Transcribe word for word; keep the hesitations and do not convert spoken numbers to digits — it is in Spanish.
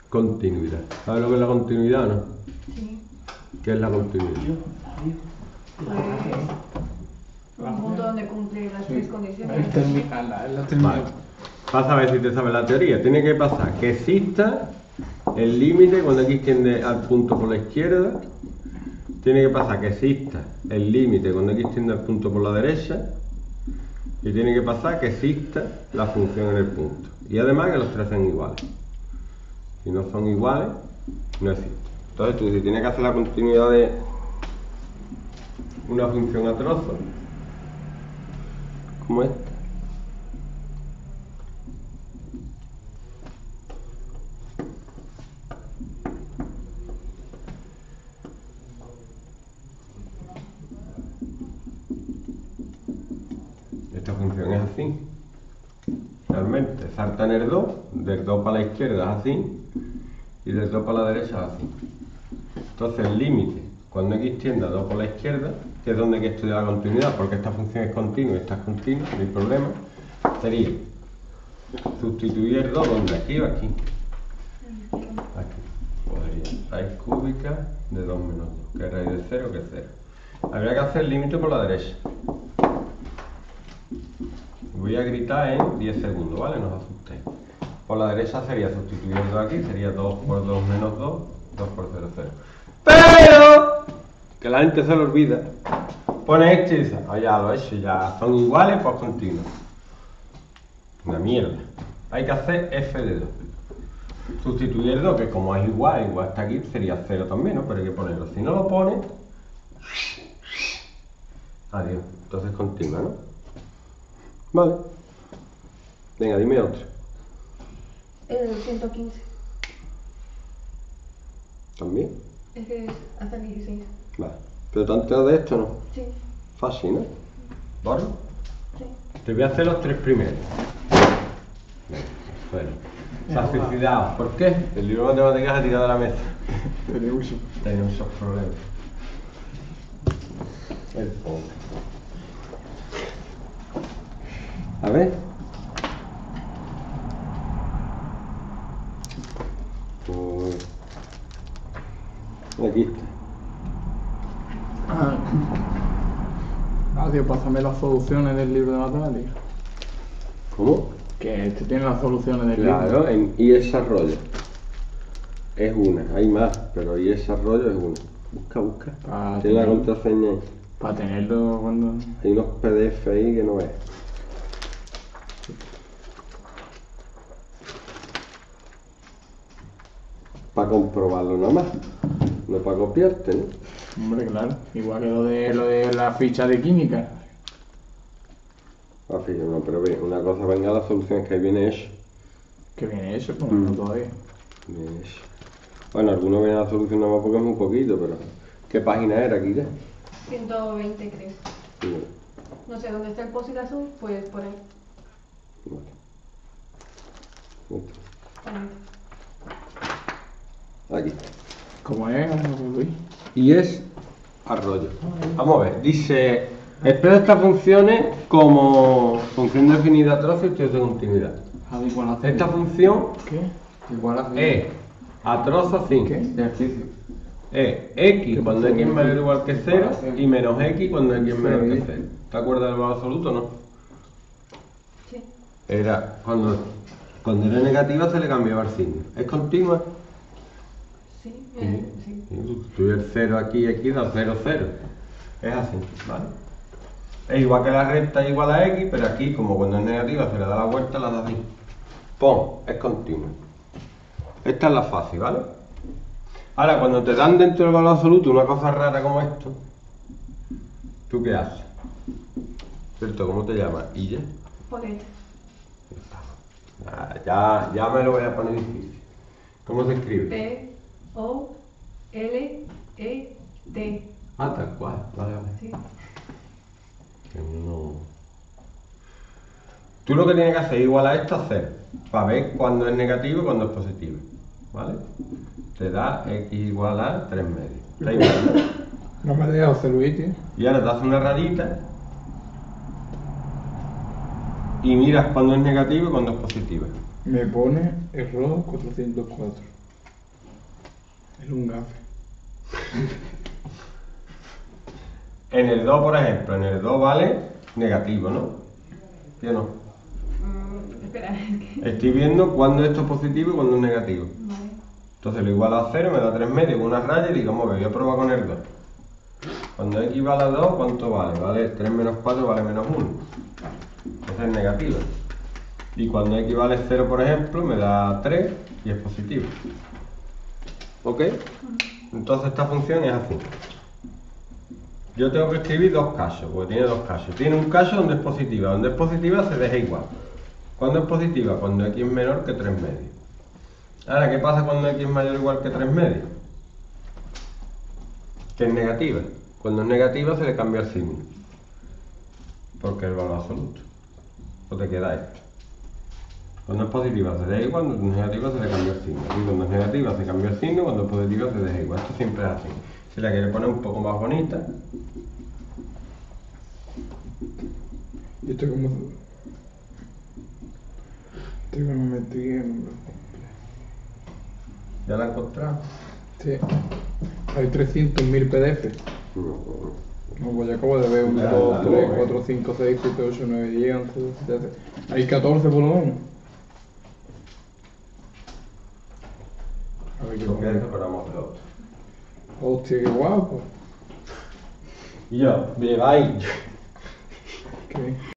continuidad. ¿Sabes lo que es la continuidad o no? Sí. ¿Qué es la continuidad? Pues un punto donde cumple las tres condiciones. El terminal, la, la terminal. Vale. Vas a ver si te sabes la teoría. Tiene que pasar que exista el límite cuando x tiende al punto por la izquierda. Tiene que pasar que exista el límite cuando x tiende al punto por la derecha. Y tiene que pasar que exista la función en el punto. Y además que los tres sean iguales. Si no son iguales, no existe. Entonces tú si tienes que hacer la continuidad de una función a trozos, como esta. Esta función es así. Realmente salta en el dos, del dos para la izquierda es así, y del dos para la derecha es así. Entonces el límite, cuando x tiende a dos por la izquierda, que es donde hay que estudiar la continuidad, porque esta función es continua y esta es continua, no hay problema, sería sustituir el dos donde aquí o aquí. Aquí. Podría raíz cúbica de dos menos dos, que es raíz de cero, que es cero. Habría que hacer el límite por la derecha. Voy a gritar en diez segundos, ¿vale? No os asustéis. Por la derecha sería sustituir el dos aquí, sería dos por dos menos dos, dos por cero, cero. Pero, que la gente se lo olvida, pone esto y dice, oh, ya lo he hecho, ya son iguales, pues continuo. Una mierda. Hay que hacer f de dos. Sustituir el dos, que como es igual, igual hasta aquí, sería cero también, ¿no? Pero hay que ponerlo. Si no lo pone, adiós. Entonces continúa, ¿no? Vale. Venga, dime otro. El ciento quince. ¿También? Es que es hasta el dieciséis. Vale. Pero te has enterado de esto, ¿no? Sí. Fácil, ¿no? ¿Borro? Sí. Te voy a hacer los tres primeros. Bueno. Se ha suicidado. ¿Por qué? El libro de matemáticas ha tirado de la mesa. Tiene mucho. Tenía muchos problemas. El pobre. A ver. Pues... Aquí está. Ah, Adiós, pásame las soluciones del libro de matemáticas. ¿Cómo? Que este tiene las soluciones del Claro, libro. en y desarrollo. Es una, hay más, pero y desarrollo es una. Busca, busca. Para Tiene la tener- contraseña ahí. Para tenerlo cuando... Hay unos P D F ahí que no ves. Para comprobarlo nada más. No para copiarte, ¿no? Hombre, claro. Igual que lo de, lo de la ficha de química. Ah, fíjate, no, pero ve, una cosa, venga la solución, que ahí viene hecho. Que viene eso, pues Mm. no todavía. Viene hecho. Bueno, algunos ven la solución nada más porque es muy poquito, pero... ¿Qué página era, Kira? ciento veinte creo. Sí, No sé dónde está el post azul, pues por ahí. vale. Esto. También. Aquí. ¿Cómo es, Luis? Y es arroyo. Vamos a ver, dice, expresa estas funciones como función definida a trozo y estudio de continuidad. Ah, igual a hacer. Esta función ¿Qué? Igual a hacer. es a trozo sin ¿Qué? ejercicio. Es x cuando x es mayor o igual que cero y menos x cuando x es menor que cero. ¿Te acuerdas del valor absoluto o no? Sí. Era cuando, cuando era negativa se le cambiaba el signo. ¿Es continua? Sí. eh, sí. Y sustituir el cero aquí y aquí da cero, cero. Es así, ¿vale? Es igual que la recta es igual a x, pero aquí, como cuando es negativa se le da la vuelta, la da así. Pon, es continua. Esta es la fácil, ¿vale? Ahora, cuando te dan dentro del valor absoluto una cosa rara como esto, ¿tú qué haces? ¿Cierto? ¿Cómo te llamas? ¿Y ya? Poner. Ya, ya, ya me lo voy a poner difícil. ¿Cómo se escribe? P O L E T. Ah, tal cual, vale, vale. Sí. Que no... Tú lo que tienes que hacer es igual a esto, hacer, para ver cuándo es negativo y cuándo es positivo, ¿vale? Te da x igual a tres medios. ¿Está igual? No me dejas hacer Luis, tío. Y ahora te hace una rayita y miras cuándo es negativo y cuándo es positivo. Me pone error cuatrocientos cuatro. Es un gafe. En el do, por ejemplo, en el do vale negativo, ¿no? ¿Sí o no? Mm, espera, es que... Estoy viendo cuándo esto es positivo y cuándo es negativo. Vale. Entonces lo igualo a cero, me da tres medios con una raya y digo, "Hombre, voy a probar con el dos. Cuando x vale a dos, ¿cuánto vale? Vale tres menos cuatro vale menos uno. Entonces es negativo. Y cuando x vale cero, por ejemplo, me da tres y es positivo. ¿Ok? Entonces esta función es así. Yo tengo que escribir dos casos, porque tiene dos casos. Tiene un caso donde es positiva. Donde es positiva se deja igual. ¿Cuándo es positiva? Cuando x es menor que tres medios. Ahora, ¿qué pasa cuando x es mayor o igual que tres medios? Que es negativa. Cuando es negativa se le cambia el signo. Porque es el valor absoluto. O te queda esto. Cuando es positiva se deja igual, cuando es negativa se le cambia el signo. Y cuando es negativa se cambia el signo, cuando es positiva se deja igual. Esto siempre es así. Si la quiere poner un poco más bonita. ¿Y esto cómo? Esto que me metí en... ¿Ya la he encontrado? Sí. Hay trescientos mil P D F. No, pues ya acabo de ver uno, Ya, dos, ya, tres, no, cuatro, cinco, seis, siete, ocho, nueve, diez, once, doce, trece. Hay catorce por lo menos. A ver qué Porque pongo. esto esperamos de otro. Hostia, qué guapo. Y yo, me lleváis. ¿Qué?